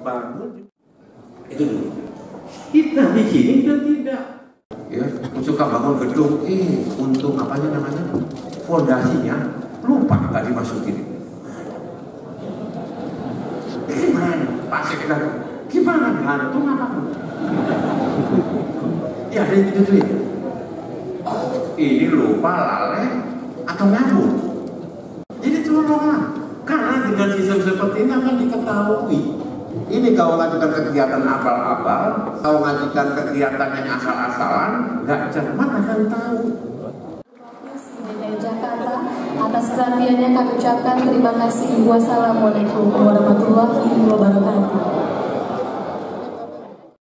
bangun. Itu dulu. Kita di sini sudah tidak. Ya, suka bangun gedung ini untuk apanya namanya? Fondasinya lupa nggak dimasukin. Gimana? Pasir kita gimana gantung apa? Ya ada yang gitu ya. Ini lupa lalai atau ngabur. Jadi tolonglah, karena dengan sistem seperti ini akan diketahui. Ini kau ngajukan kegiatan abal-abal, kau ngajukan kegiatan yang asal-asalan, nggak cermat akan tahu. DKI Jakarta, atas perhatiannya kami ucapkan terima kasih. Wassalamualaikum warahmatullahi wabarakatuh.